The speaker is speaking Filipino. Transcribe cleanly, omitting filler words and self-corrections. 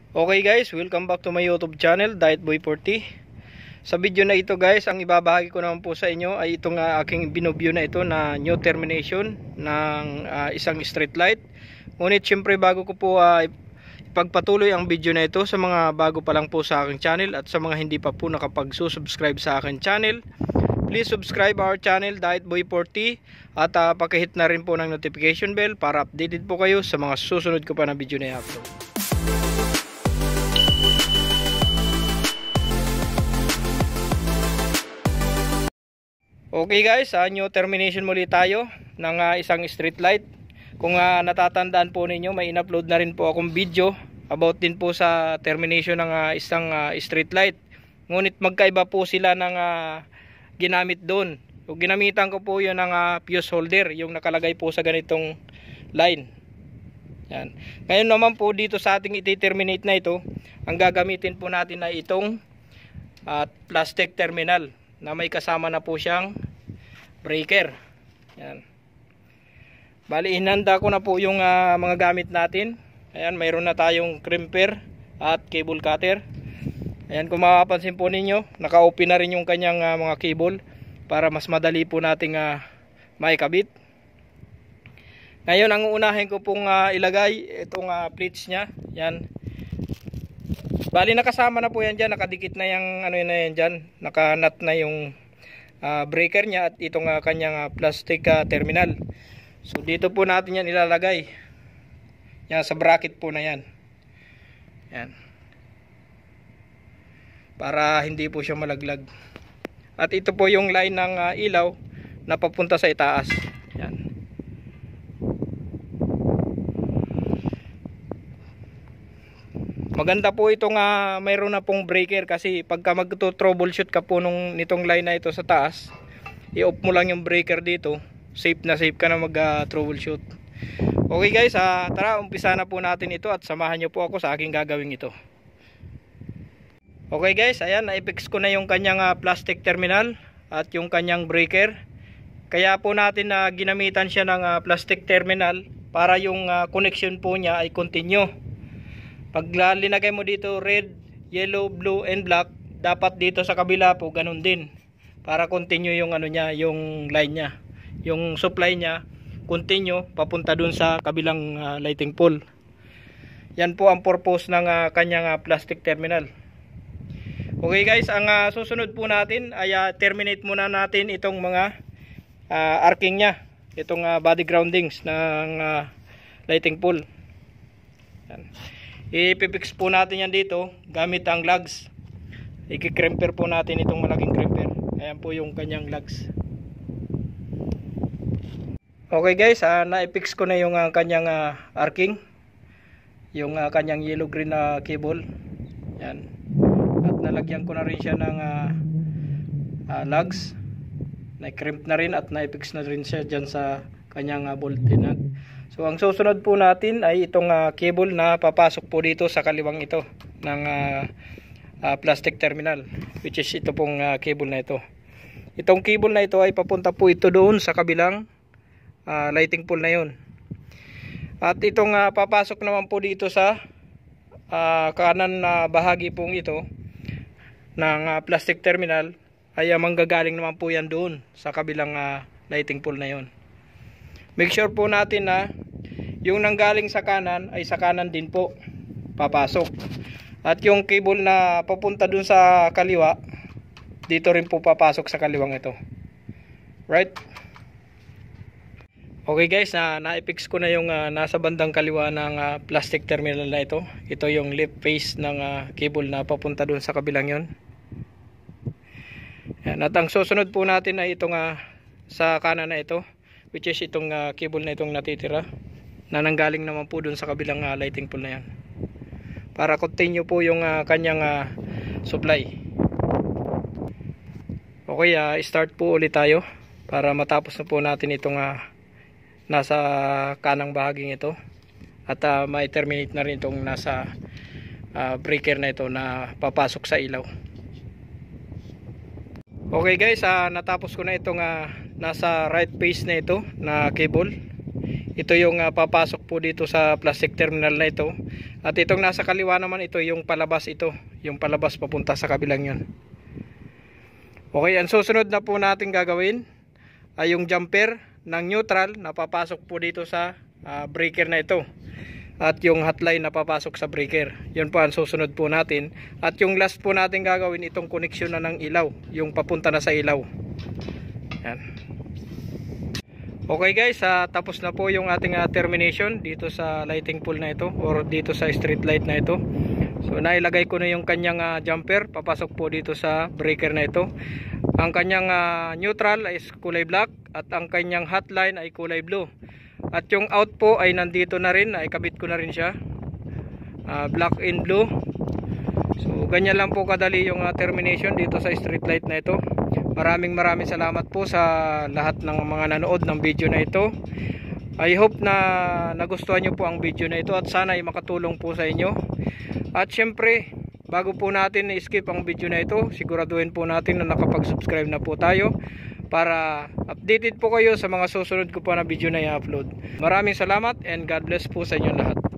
Okay guys, welcome back to my YouTube channel, Diet Boy 40. Sa video na ito guys, ang ibabahagi ko naman po sa inyo ay itong aking binobview na ito na new termination ng isang street light. Ngunit syempre bago ko po ipagpatuloy ang video na ito, sa mga bago pa lang po sa aking channel at sa mga hindi pa po nakapag-subscribe sa aking channel, please subscribe our channel, Diet Boy 40, at pakihit na rin po ng notification bell para updated po kayo sa mga susunod ko pa na video na i-upload. Okay guys, new termination muli tayo ng isang street light. Kung natatandaan po ninyo, may in-upload na rin po akong video about din po sa termination ng isang street light. Ngunit magkaiba po sila ng ginamit doon. So, ginamitan ko po yun ng fuse holder, yung nakalagay po sa ganitong line. Yan. Ngayon naman po dito sa ating iti-terminate na ito, ang gagamitin po natin ay itong plastic terminal na may kasama na po siyang breaker. Yan. Bali, inanda ko na po yung mga gamit natin. Ayan, mayroon na tayong crimper at cable cutter. Ayan, kung mapapansin po ninyo, naka-open na rin yung kanyang mga cable para mas madali po nating maikabit. Ngayon, ang uunahin ko pong ilagay itong plates nya. Yan. Bali, nakasama na po yan dyan, nakadikit na yung ano na yan dyan, nakanut na yung breaker nya at itong kanyang plastic terminal. So dito po natin yan ilalagay, yan sa bracket po na yan. Yan, para hindi po siya malaglag. At ito po yung line ng ilaw na papunta sa itaas. Yan. Maganda po itong mayroon na pong breaker, kasi pagka magto-troubleshoot ka po nitong line na ito sa taas, i-off mo lang yung breaker dito, safe na safe ka na mag-troubleshoot. Okay guys, tara umpisa na po natin ito at samahan nyo po ako sa aking gagawin ito. Okay guys, ayan, na-fix ko na yung kanyang plastic terminal at yung kanyang breaker. Kaya po natin ginamitan siya ng plastic terminal para yung connection po niya ay continue. Pag linagay mo dito red, yellow, blue and black, dapat dito sa kabila po ganun din, para continue yung ano niya, yung line niya, yung supply niya continue papunta dun sa kabilang lighting pole. Yan po ang purpose ng kanyang plastic terminal. Okay guys, ang susunod po natin ay terminate muna natin itong mga arcing niya, itong body groundings ng lighting pole. Yan. I-fix po natin yan dito gamit ang lugs. I-crimper po natin itong malaking crimper. Ayan po yung kanyang lugs. Okay guys, na-fix ko na yung kanyang arcing, yung kanyang yellow green na cable. Yan. At nalagyan ko na rin siya ng lugs. Na-crimp na rin at na-fix na rin siya dyan sa kanyang bolt pin. So ang susunod po natin ay itong cable na papasok po dito sa kaliwang ito ng plastic terminal, which is ito pong cable na ito. Itong cable na ito ay papunta po ito doon sa kabilang lighting pole na yun. At itong papasok naman po dito sa kanan na bahagi pong ito ng plastic terminal ay manggagaling naman po yan doon sa kabilang lighting pole na yun. Make sure po natin na yung nanggaling sa kanan ay sa kanan din po papasok. At yung cable na papunta dun sa kaliwa, dito rin po papasok sa kaliwang ito. Right? Okay guys, na-fix ko na yung nasa bandang kaliwa ng plastic terminal na ito. Ito yung left face ng cable na papunta dun sa kabilang yon. Yan. At ang susunod po natin ay itong sa kanan na ito, which is itong cable na itong natitira na nanggaling naman po dun sa kabilang lighting pole na yan, para continue po yung kanyang supply. Okay, start po ulit tayo para matapos na po natin itong nasa kanang bahaging ito at ma-terminate na rin itong nasa breaker na ito na papasok sa ilaw. Okay guys, natapos ko na itong nasa right face na ito na cable. Ito yung papasok po dito sa plastic terminal na ito. At itong nasa kaliwa naman, ito yung palabas, ito yung palabas papunta sa kabilang yun. Okay, ang susunod na po natin gagawin ay yung jumper ng neutral na papasok po dito sa breaker na ito, at yung hotline na papasok sa breaker. Yun po ang susunod po natin. At yung last po natin gagawin, itong koneksyon na ng ilaw, yung papunta na sa ilaw. Yan. Okay guys, tapos na po yung ating termination dito sa lighting pole na ito, or dito sa street light na ito. So nailagay ko na yung kanyang jumper, papasok po dito sa breaker na ito. Ang kanyang neutral ay kulay black, at ang kanyang hotline ay kulay blue. At yung out po ay nandito na rin, ay kabit ko na rin siya, black and blue. So ganyan lang po kadali yung termination dito sa street light na ito. Maraming salamat po sa lahat ng mga nanood ng video na ito. I hope na nagustuhan nyo po ang video na ito, at sana ay makatulong po sa inyo. At syempre, bago po natin i-skip ang video na ito, siguraduhin po natin na nakapag-subscribe na po tayo, para updated po kayo sa mga susunod ko po na video na i-upload. Maraming salamat, and God bless po sa inyo lahat.